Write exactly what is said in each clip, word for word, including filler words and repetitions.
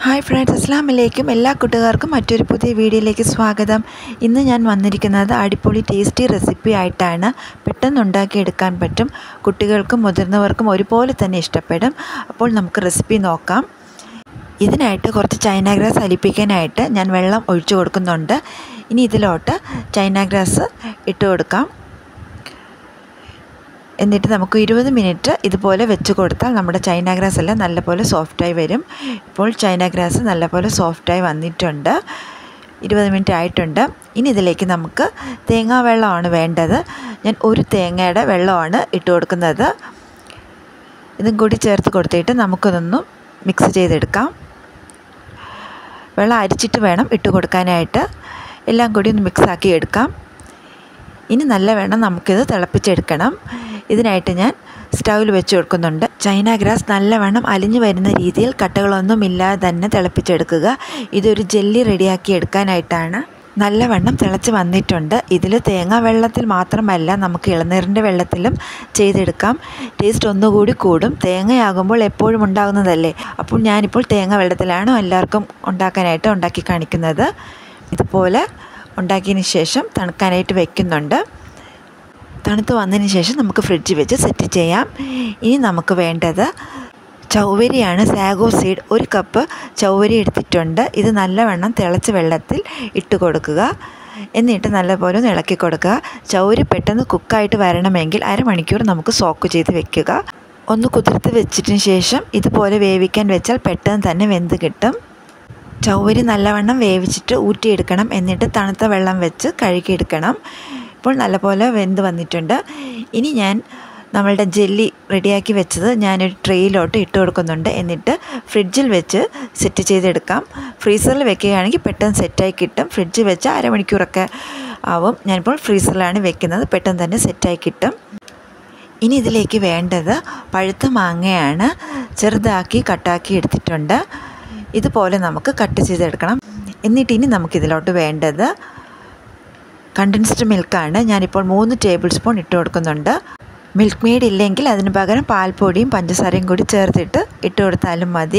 Hi friends, അസ്സലാമു അലൈക്കും. എല്ലാ കൂട്ടുകാർക്കും മറ്റൊരു പുതിയ വീഡിയോയിലേക്ക് സ്വാഗതം. ഇന്ന് ഞാൻ വന്നിരിക്കുന്നത് അടിപൊളി ടേസ്റ്റി റെസിപ്പി ആയിട്ടാണ്. പെട്ടെന്ന് ഉണ്ടാക്കിയെടുക്കാൻ പറ്റും. കുട്ടികൾക്കും മുതിർന്നവർക്കും ഒരുപോലെ തന്നെ ഇഷ്ടപ്പെടും. അപ്പോൾ നമുക്ക് റെസിപ്പി നോക്കാം. ഇതിനായിട്ട് കുറച്ച് ചൈന ഗ്രാസ് അലിപ്പിക്കാനായിട്ട് ഞാൻ വെള്ളം ഒഴിച്ചു കൊടുക്കുന്നുണ്ട്. ഇനി ഇതിലോട്ട് ചൈന ഗ്രാസ് ഇട്ട് കൊടുക്കാം. എന്നിട്ട് നമുക്ക് ഇരുപത് മിനിറ്റ് ഇതുപോലെ വെച്ച് കൊടുത്താൽ നമ്മുടെ ചൈന ഗ്രാസ് എല്ലാം നല്ലപോലെ സോഫ്റ്റായി വരും. ഇപ്പോൾ ചൈന ഗ്രാസ് നല്ലപോലെ സോഫ്റ്റായി വന്നിട്ടുണ്ട്. ഇരുപത് മിനിറ്റ് ആയിട്ടുണ്ട്. ഇനി ഇതിലേക്ക് നമുക്ക് തേങ്ങാ വെള്ളമാണ് വേണ്ടത്. ഞാൻ ഒരു തേങ്ങയുടെ വെള്ളമാണ് ഇട്ട് കൊടുക്കുന്നത്. ഇതും കൂടി ചേർത്ത് കൊടുത്തിട്ട് നമുക്കിതൊന്നും മിക്സ് ചെയ്തെടുക്കാം. വെള്ളം അരിച്ചിട്ട് വേണം ഇട്ട് കൊടുക്കാനായിട്ട്. എല്ലാം കൂടി ഒന്ന് മിക്സാക്കി എടുക്കാം. ഇനി നല്ലവണ്ണം നമുക്കിത് തിളപ്പിച്ചെടുക്കണം. ഇതിനായിട്ട് ഞാൻ സ്റ്റൗവിൽ വെച്ച് കൊടുക്കുന്നുണ്ട്. ചൈന ഗ്രാസ് നല്ലവണ്ണം അലിഞ്ഞു വരുന്ന രീതിയിൽ കട്ടകളൊന്നും ഇല്ലാതെ തന്നെ തിളപ്പിച്ചെടുക്കുക. ഇതൊരു ജെല്ലി റെഡിയാക്കി എടുക്കാനായിട്ടാണ്. നല്ലവണ്ണം തിളച്ച് വന്നിട്ടുണ്ട്. ഇതിൽ തേങ്ങാ വെള്ളത്തിൽ മാത്രമല്ല, നമുക്ക് ഇളനീരിൻ്റെ വെള്ളത്തിലും ചെയ്തെടുക്കാം. ടേസ്റ്റ് ഒന്നുകൂടി കൂടും. തേങ്ങയാകുമ്പോൾ എപ്പോഴും ഉണ്ടാകുന്നതല്ലേ. അപ്പോൾ ഞാനിപ്പോൾ തേങ്ങ വെള്ളത്തിലാണ് എല്ലാവർക്കും ഉണ്ടാക്കാനായിട്ട് ഉണ്ടാക്കി കാണിക്കുന്നത്. ഇതുപോലെ ഉണ്ടാക്കിയതിന് ശേഷം തണുക്കാനായിട്ട് വയ്ക്കുന്നുണ്ട്. തണുത്ത് വന്നതിന് ശേഷം നമുക്ക് ഫ്രിഡ്ജിൽ വെച്ച് സെറ്റ് ചെയ്യാം. ഇനി നമുക്ക് വേണ്ടത് ചൗവരിയാണ്. സാഗോ സീഡ് ഒരു കപ്പ് ചൗവരി എടുത്തിട്ടുണ്ട്. ഇത് നല്ലവണ്ണം തിളച്ച വെള്ളത്തിൽ ഇട്ട് കൊടുക്കുക. എന്നിട്ട് നല്ലപോലെ ഒന്ന് ഇളക്കി കൊടുക്കുക. ചൗവരി പെട്ടെന്ന് കുക്കായിട്ട് വരണമെങ്കിൽ അരമണിക്കൂർ നമുക്ക് സോക്ക് ചെയ്ത് വെക്കുക. ഒന്ന് കുതിർത്ത് വെച്ചതിന് ശേഷം ഇതുപോലെ വേവിക്കാൻ വെച്ചാൽ പെട്ടെന്ന് തന്നെ വെന്ത് കിട്ടും. ചൗവരി നല്ലവണ്ണം വേവിച്ചിട്ട് ഊറ്റിയെടുക്കണം. എന്നിട്ട് തണുത്ത വെള്ളം വെച്ച് കഴുകിയെടുക്കണം. ഇപ്പോൾ നല്ലപോലെ വെന്ത് വന്നിട്ടുണ്ട്. ഇനി ഞാൻ നമ്മളുടെ ജെല്ലി റെഡിയാക്കി വെച്ചത് ഞാനൊരു ട്രേയിലോട്ട് ഇട്ട് കൊടുക്കുന്നുണ്ട്. എന്നിട്ട് ഫ്രിഡ്ജിൽ വെച്ച് സെറ്റ് ചെയ്തെടുക്കാം. ഫ്രീസറിൽ വെക്കുകയാണെങ്കിൽ പെട്ടെന്ന് സെറ്റായി കിട്ടും. ഫ്രിഡ്ജിൽ വെച്ച് അരമണിക്കൂറൊക്കെ ആവും. ഞാനിപ്പോൾ ഫ്രീസറിലാണ് വെക്കുന്നത്. പെട്ടെന്ന് തന്നെ സെറ്റായി കിട്ടും. ഇനി ഇതിലേക്ക് വേണ്ടത് പഴുത്ത മാങ്ങയാണ്. ചെറുതാക്കി കട്ടാക്കി എടുത്തിട്ടുണ്ട്. ഇതുപോലെ നമുക്ക് കട്ട് ചെയ്തെടുക്കണം. എന്നിട്ട് ഇനി നമുക്കിതിലോട്ട് വേണ്ടത് കണ്ടൻസ്ഡ് മിൽക്കാണ്. ഞാനിപ്പോൾ മൂന്ന് ടേബിൾ സ്പൂൺ ഇട്ട് കൊടുക്കുന്നുണ്ട്. മിൽക്ക് മെയ്ഡ് ഇല്ലെങ്കിൽ അതിന് പകരം പാൽപ്പൊടിയും പഞ്ചസാരയും കൂടി ചേർത്തിട്ട് ഇട്ട് കൊടുത്താലും മതി.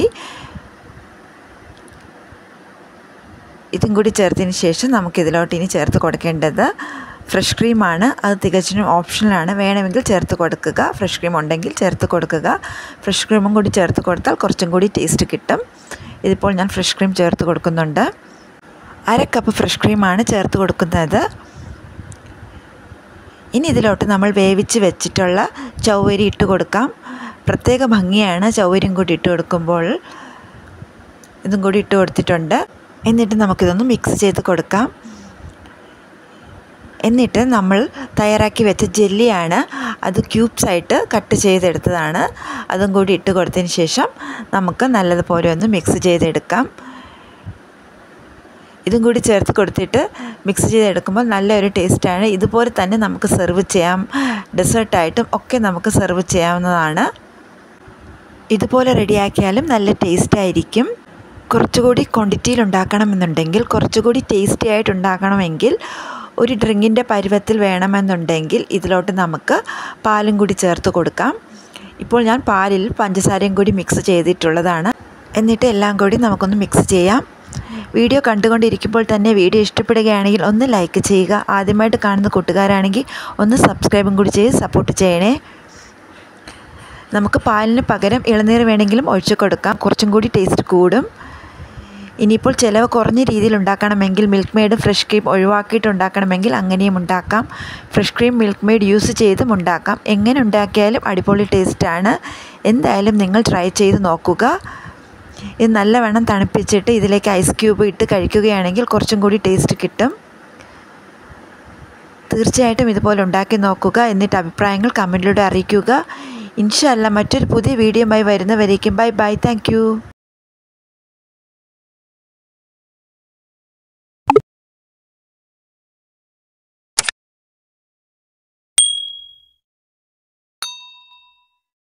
ഇതും കൂടി ചേർത്തതിന് ശേഷം നമുക്കിതിലോട്ട് ഇനി ചേർത്ത് കൊടുക്കേണ്ടത് ഫ്രഷ് ക്രീമാണ്. അത് തികച്ചും ഓപ്ഷണലാണ്. വേണമെങ്കിൽ ചേർത്ത് കൊടുക്കുക. ഫ്രഷ് ക്രീം ഉണ്ടെങ്കിൽ ചേർത്ത് കൊടുക്കുക. ഫ്രഷ് ക്രീമും കൂടി ചേർത്ത് കൊടുത്താൽ കുറച്ചും കൂടി ടേസ്റ്റ് കിട്ടും. ഇതിപ്പോൾ ഞാൻ ഫ്രഷ് ക്രീം ചേർത്ത് കൊടുക്കുന്നുണ്ട്. അര കപ്പ് ഫ്രഷ് ക്രീമാണ് ചേർത്ത് കൊടുക്കുന്നത്. ഇനി ഇതിലോട്ട് നമ്മൾ വേവിച്ച് വെച്ചിട്ടുള്ള ചൗവരി ഇട്ട് കൊടുക്കാം. പ്രത്യേക ഭംഗിയാണ് ചൗവരിയും കൂടി ഇട്ട് കൊടുക്കുമ്പോൾ. ഇതും കൂടി ഇട്ട് കൊടുത്തിട്ടുണ്ട്. എന്നിട്ട് നമുക്കിതൊന്ന് മിക്സ് ചെയ്ത് കൊടുക്കാം. എന്നിട്ട് നമ്മൾ തയ്യാറാക്കി വെച്ച ജെല്ലിയാണ്. അത് ക്യൂബ്സായിട്ട് കട്ട് ചെയ്തെടുത്തതാണ്. അതും കൂടി ഇട്ട് കൊടുത്തതിന് ശേഷം നമുക്ക് നല്ലതുപോലെ ഒന്ന് മിക്സ് ചെയ്തെടുക്കാം. ഇതും കൂടി ചേർത്ത് കൊടുത്തിട്ട് മിക്സ് ചെയ്തെടുക്കുമ്പോൾ നല്ലൊരു ടേസ്റ്റാണ്. ഇതുപോലെ തന്നെ നമുക്ക് സെർവ് ചെയ്യാം. ഡെസേർട്ടായിട്ടും ഒക്കെ നമുക്ക് സെർവ് ചെയ്യാവുന്നതാണ്. ഇതുപോലെ റെഡിയാക്കിയാലും നല്ല ടേസ്റ്റായിരിക്കും. കുറച്ചുകൂടി ക്വാണ്ടിറ്റിയിൽ ഉണ്ടാക്കണമെന്നുണ്ടെങ്കിൽ, കുറച്ചുകൂടി ടേസ്റ്റി ആയിട്ട് ഉണ്ടാക്കണമെങ്കിൽ, ഒരു ഡ്രിങ്കിൻ്റെ പരുവത്തിൽ വേണമെന്നുണ്ടെങ്കിൽ ഇതിലോട്ട് നമുക്ക് പാലും കൂടി ചേർത്ത് കൊടുക്കാം. ഇപ്പോൾ ഞാൻ പാലിൽ പഞ്ചസാരയും കൂടി മിക്സ് ചെയ്തിട്ടുള്ളതാണ്. എന്നിട്ട് എല്ലാം കൂടി നമുക്കൊന്ന് മിക്സ് ചെയ്യാം. വീഡിയോ കണ്ടുകൊണ്ടിരിക്കുമ്പോൾ തന്നെ വീഡിയോ ഇഷ്ടപ്പെടുകയാണെങ്കിൽ ഒന്ന് ലൈക്ക് ചെയ്യുക. ആദ്യമായിട്ട് കാണുന്ന കൂട്ടുകാരാണെങ്കിൽ ഒന്ന് സബ്സ്ക്രൈബും കൂടി ചെയ്ത് സപ്പോർട്ട് ചെയ്യണേ. നമുക്ക് പാലിന് പകരം ഇളനീർ വേണമെങ്കിലും ഒഴിച്ചു കൊടുക്കാം. കുറച്ചും കൂടി ടേസ്റ്റ് കൂടും. ഇനിയിപ്പോൾ ചിലവ് കുറഞ്ഞ രീതിയിൽ ഉണ്ടാക്കണമെങ്കിൽ മിൽക്ക് മെയ്ഡ് ഫ്രഷ് ക്രീം ഒഴിവാക്കിയിട്ട് ഉണ്ടാക്കണമെങ്കിൽ അങ്ങനെയും ഉണ്ടാക്കാം. Fresh cream Milkmaid use ചെയ്തും ഉണ്ടാക്കാം. എങ്ങനെ ഉണ്ടാക്കിയാലും അടിപൊളി ടേസ്റ്റാണ്. എന്തായാലും നിങ്ങൾ ട്രൈ ചെയ്ത് നോക്കുക. ഇത് നല്ലവണ്ണം തണുപ്പിച്ചിട്ട് ഇതിലേക്ക് ഐസ് ക്യൂബ് ഇട്ട് കഴിക്കുകയാണെങ്കിൽ കുറച്ചും കൂടി ടേസ്റ്റ് കിട്ടും. തീർച്ചയായിട്ടും ഇതുപോലെ ഉണ്ടാക്കി നോക്കുക. എന്നിട്ട് അഭിപ്രായങ്ങൾ കമൻറ്റിലൂടെ അറിയിക്കുക. ഇൻഷാ അല്ലാ മറ്റൊരു പുതിയ വീഡിയോയുമായി വരുന്നവരേക്കും ബൈ ബൈ. Thank U.